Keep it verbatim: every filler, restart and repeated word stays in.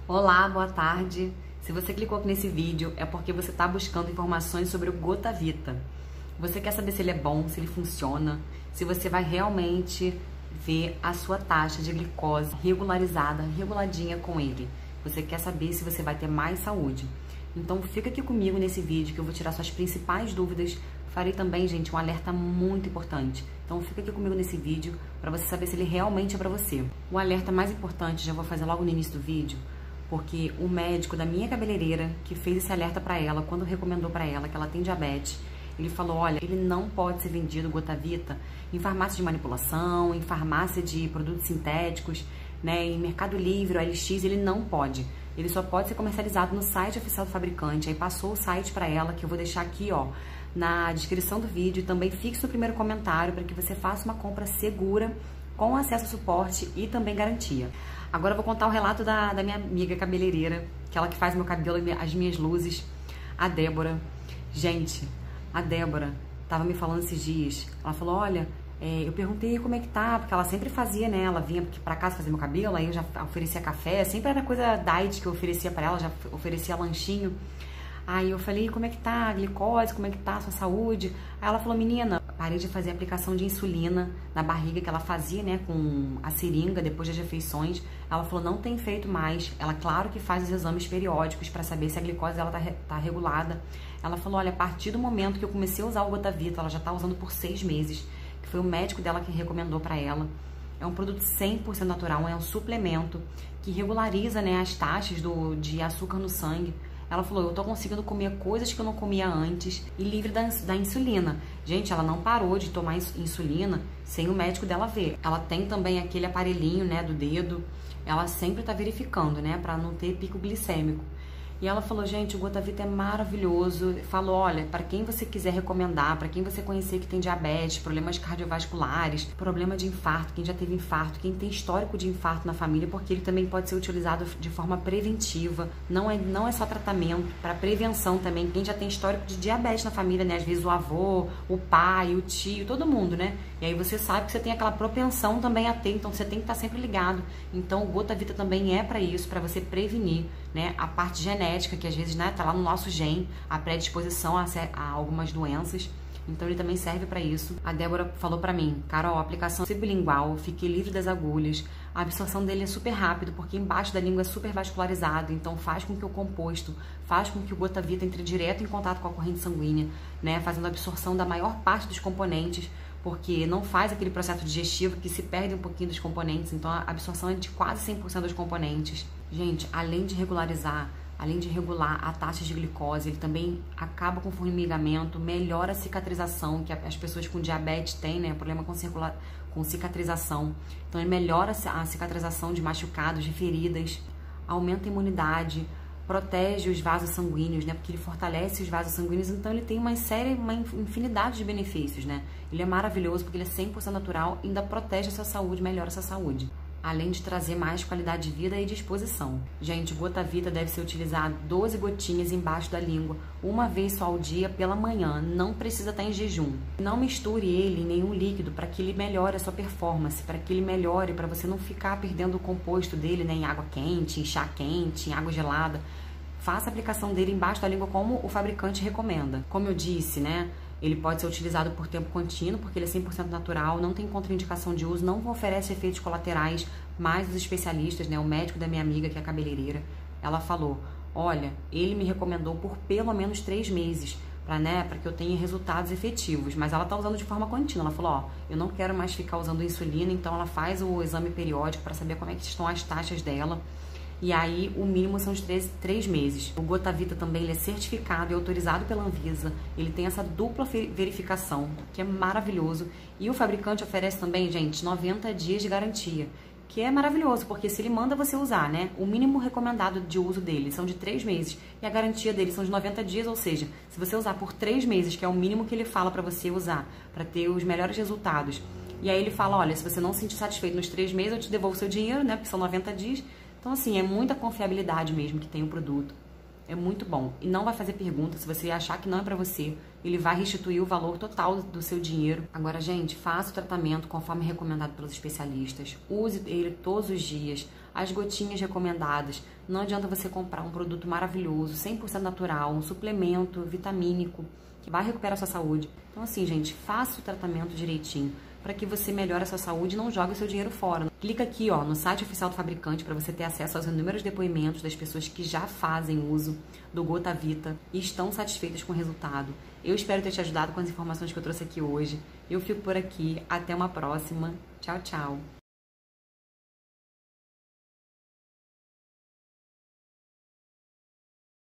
Olá, boa tarde. Se você clicou aqui nesse vídeo é porque você está buscando informações sobre o Gotavita. Você quer saber se ele é bom, se ele funciona, se você vai realmente ver a sua taxa de glicose regularizada, reguladinha com ele. Você quer saber se você vai ter mais saúde. Então fica aqui comigo nesse vídeo que eu vou tirar suas principais dúvidas. Farei também, gente, um alerta muito importante. Então fica aqui comigo nesse vídeo para você saber se ele realmente é para você. O alerta mais importante já vou fazer logo no início do vídeo, porque o médico da minha cabeleireira que fez esse alerta para ela, quando recomendou para ela que ela tem diabetes, ele falou, olha, ele não pode ser vendido Gotavita em farmácia de manipulação, em farmácia de produtos sintéticos, né, em Mercado Livre, O L X, ele não pode. Ele só pode ser comercializado no site oficial do fabricante. Aí passou o site para ela, que eu vou deixar aqui, ó, na descrição do vídeo, e também fixe no primeiro comentário para que você faça uma compra segura, com acesso a suporte e também garantia. Agora eu vou contar o relato da, da minha amiga cabeleireira, que ela que faz meu cabelo e as minhas luzes, a Débora. Gente, a Débora tava me falando esses dias, ela falou, olha, é, eu perguntei como é que tá, porque ela sempre fazia, né, ela vinha pra casa fazer meu cabelo, aí eu já oferecia café, sempre era coisa diet que eu oferecia pra ela, já oferecia lanchinho. Aí eu falei, como é que tá a glicose, como é que tá a sua saúde? Aí ela falou, menina, parei de fazer aplicação de insulina na barriga que ela fazia, né, com a seringa depois das refeições. Ela falou, não tem feito mais. Ela, claro que faz os exames periódicos para saber se a glicose dela tá, tá regulada. Ela falou, olha, a partir do momento que eu comecei a usar o Gotavita, ela já tá usando por seis meses, que foi o médico dela que recomendou para ela. É um produto cem por cento natural, é um suplemento que regulariza, né, as taxas do, de açúcar no sangue. Ela falou, eu tô conseguindo comer coisas que eu não comia antes e livre da, da insulina. Gente, ela não parou de tomar insulina sem o médico dela ver. Ela tem também aquele aparelhinho, né, do dedo. Ela sempre tá verificando, né, pra não ter pico glicêmico. E ela falou, gente, o Gotavita é maravilhoso. Falou, olha, para quem você quiser recomendar, para quem você conhecer que tem diabetes, problemas cardiovasculares, problema de infarto, quem já teve infarto, quem tem histórico de infarto na família, porque ele também pode ser utilizado de forma preventiva. Não é, não é só tratamento, para prevenção também. Quem já tem histórico de diabetes na família, né? Às vezes o avô, o pai, o tio, todo mundo, né? E aí você sabe que você tem aquela propensão também a ter, então você tem que estar sempre ligado. Então o Gotavita também é para isso, para você prevenir, né, a parte genética, que às vezes, né, tá lá no nosso gene, a predisposição a, a algumas doenças. Então ele também serve para isso. A Débora falou para mim, Carol, a aplicação sublingual, fiquei livre das agulhas, a absorção dele é super rápido, porque embaixo da língua é super vascularizado, então faz com que o composto, faz com que o Gotavita entre direto em contato com a corrente sanguínea, né, fazendo a absorção da maior parte dos componentes, porque não faz aquele processo digestivo que se perde um pouquinho dos componentes, então a absorção é de quase cem por cento dos componentes. Gente, além de regularizar, além de regular a taxa de glicose, ele também acaba com o formigamento, melhora a cicatrização, que as pessoas com diabetes têm, né, problema com, circula... com cicatrização. Então ele melhora a cicatrização de machucados, de feridas, aumenta a imunidade, protege os vasos sanguíneos, né? Porque ele fortalece os vasos sanguíneos, então ele tem uma série, uma infinidade de benefícios, né? Ele é maravilhoso porque ele é cem por cento natural e ainda protege a sua saúde, melhora a sua saúde. Além de trazer mais qualidade de vida e disposição. Gente, o Gotavita deve ser utilizado doze gotinhas embaixo da língua, uma vez só ao dia pela manhã, não precisa estar em jejum. Não misture ele em nenhum líquido para que ele melhore a sua performance, para que ele melhore, para você não ficar perdendo o composto dele, né, em água quente, em chá quente, em água gelada. Faça a aplicação dele embaixo da língua como o fabricante recomenda. Como eu disse, né, ele pode ser utilizado por tempo contínuo, porque ele é cem por cento natural, não tem contraindicação de uso, não oferece efeitos colaterais, mas os especialistas, né, o médico da minha amiga, que é cabeleireira, ela falou, olha, ele me recomendou por pelo menos três meses, para, né, para que eu tenha resultados efetivos, mas ela tá usando de forma contínua. Ela falou, ó, eu não quero mais ficar usando insulina, então ela faz o exame periódico para saber como é que estão as taxas dela. E aí, o mínimo são os três, três meses. O Gotavita também ele é certificado e autorizado pela Anvisa. Ele tem essa dupla verificação, que é maravilhoso. E o fabricante oferece também, gente, noventa dias de garantia, que é maravilhoso, porque se ele manda você usar, né, o mínimo recomendado de uso dele são de três meses e a garantia dele são de noventa dias, ou seja, se você usar por três meses, que é o mínimo que ele fala para você usar, para ter os melhores resultados, e aí ele fala, olha, se você não se sentir satisfeito nos três meses, eu te devolvo o seu dinheiro, né, porque são noventa dias. Então, assim, é muita confiabilidade mesmo que tem o produto. É muito bom. E não vai fazer pergunta. Se você achar que não é pra você, ele vai restituir o valor total do seu dinheiro. Agora, gente, faça o tratamento conforme recomendado pelos especialistas. Use ele todos os dias. as gotinhas recomendadas. Não adianta você comprar um produto maravilhoso, cem por cento natural, um suplemento vitamínico que vai recuperar a sua saúde. Então assim, gente, faça o tratamento direitinho para que você melhore a sua saúde e não jogue o seu dinheiro fora. Clica aqui, ó, no site oficial do fabricante para você ter acesso aos inúmeros depoimentos das pessoas que já fazem uso do Gotavita e estão satisfeitas com o resultado. Eu espero ter te ajudado com as informações que eu trouxe aqui hoje. Eu fico por aqui. Até uma próxima. Tchau, tchau.